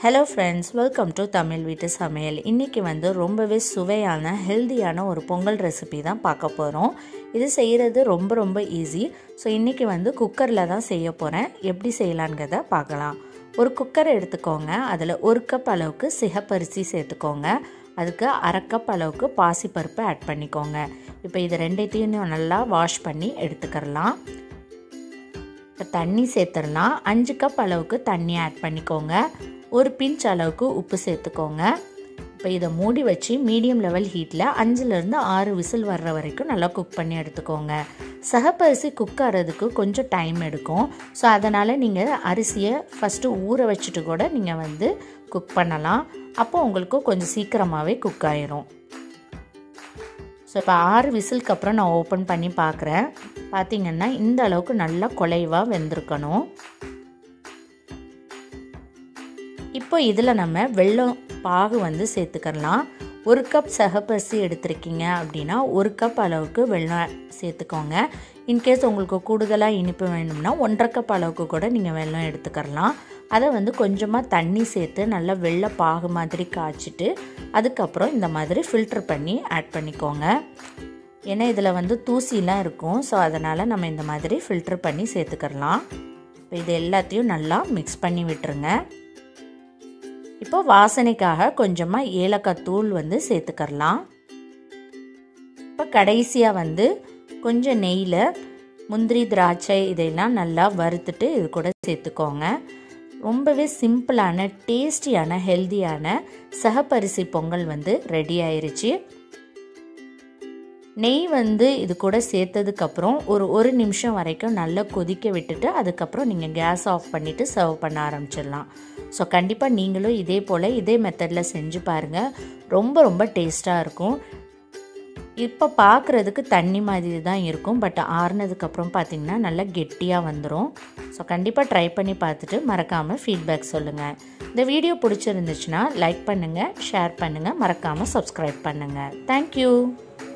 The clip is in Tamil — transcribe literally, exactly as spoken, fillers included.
Hello friends, welcome to Tamil Veetu Samayal. இன்னைக்கு வந்து ரொம்பவே சுவையான ஹெல்தியான ஒரு பொங்கல் ரெசிபி தான் பார்க்க போறோம். இது செய்யிறது ரொம்ப ரொம்ப ஈஸி. சோ இன்னைக்கு வந்து குக்கர்ல தான் செய்ய போறேன். எப்படி செய்யலாம்ங்கறத பார்க்கலாம். ஒரு குக்கர் எடுத்துக்கோங்க. அதுல ஒரு கப் அளவுக்கு சிகப்பரிசி சேர்த்துக்கோங்க. அதுக்கு அரை கப் அளவுக்கு பாசிப்பருப்பு ஆட் பண்ணிக்கோங்க. இப்போ இது ரெண்டையும் நல்லா வாஷ் பண்ணி எடுத்துக்கலாம். தண்ணி சேர்த்துறலாம். அஞ்சு கப் அளவுக்கு தண்ணி ஆட் பண்ணிக்கோங்க. ஒரு பிஞ்ச் அளவுக்கு உப்பு சேர்த்துக்கோங்க. இப்போ இதை மூடி வச்சு மீடியம் லெவல் ஹீட்டில் அஞ்சுலேருந்து ஆறு விசில் வர்ற வரைக்கும் நல்லா குக் பண்ணி எடுத்துக்கோங்க. சிகப்பரிசி குக் ஆகிறதுக்கு கொஞ்சம் டைம் எடுக்கும். ஸோ அதனால் நீங்கள் அரிசியை ஃபஸ்ட்டு ஊற வச்சுட்டு கூட நீங்கள் வந்து குக் பண்ணலாம். அப்போ உங்களுக்கு கொஞ்சம் சீக்கிரமாகவே குக் ஆயிரும். ஸோ இப்போ ஆறு விசிலுக்கு அப்புறம் நான் ஓப்பன் பண்ணி பார்க்குறேன். பார்த்திங்கன்னா இந்த அளவுக்கு நல்லா குலைவாக வெந்திருக்கணும். இப்போ இதில் நம்ம வெல்லம் பாகு வந்து சேர்த்துக்கலாம். ஒரு கப் சிகப்பரிசி எடுத்துருக்கீங்க அப்படின்னா ஒரு கப் அளவுக்கு வெல்லம் சேர்த்துக்கோங்க. இன்கேஸ் உங்களுக்கு கூடுதலாக இனிப்பு வேணும்னா ஒன்றரை கப் அளவுக்கு கூட நீங்கள் வெல்லம் எடுத்துக்கலாம். அதை வந்து கொஞ்சமாக தண்ணி சேர்த்து நல்லா வெள்ளை பாகு மாதிரி காய்ச்சிட்டு அதுக்கப்புறம் இந்த மாதிரி ஃபில்டர் பண்ணி ஆட் பண்ணிக்கோங்க. ஏன்னா இதில் வந்து தூசிலாம் இருக்கும். ஸோ அதனால் நம்ம இந்த மாதிரி ஃபில்டர் பண்ணி சேர்த்துக்கலாம். இப்போ இது எல்லாத்தையும் நல்லா மிக்ஸ் பண்ணி விட்டுருங்க. இப்போ வாசனைக்காக கொஞ்சமாக ஏலக்காய் தூள் வந்து சேர்த்துக்கலாம். இப்போ கடைசியாக வந்து கொஞ்சம் நெய்யில் முந்திரி திராட்சை இதையெல்லாம் நல்லா வறுத்துட்டு இது கூட சேர்த்துக்கோங்க. ரொம்பவே சிம்பிளான டேஸ்டியான ஹெல்தியான சிகப்பரிசி பொங்கல் வந்து ரெடி ஆயிருச்சு. நெய் வந்து இது கூட சேர்த்ததுக்கப்புறம் ஒரு ஒரு நிமிஷம் வரைக்கும் நல்லா கொதிக்க விட்டுட்டு அதுக்கப்புறம் நீங்கள் கேஸ் ஆஃப் பண்ணிவிட்டு சர்வ் பண்ண ஆரம்பிச்சிடலாம். ஸோ கண்டிப்பாக நீங்களும் இதே போல் இதே மெத்தடில் செஞ்சு பாருங்கள். ரொம்ப ரொம்ப டேஸ்ட்டாக இருக்கும். இப்போ பார்க்குறதுக்கு தண்ணி மாதிரி தான் இருக்கும். பட் ஆறுனதுக்கப்புறம் பார்த்திங்கன்னா நல்லா கெட்டியாக வந்துடும். ஸோ கண்டிப்பாக ட்ரை பண்ணி பார்த்துட்டு மறக்காமல் ஃபீட்பேக் சொல்லுங்கள். இந்த வீடியோ பிடிச்சிருந்துச்சுன்னா லைக் பண்ணுங்கள், ஷேர் பண்ணுங்கள், மறக்காமல் சப்ஸ்கிரைப் பண்ணுங்கள். தேங்க்யூ.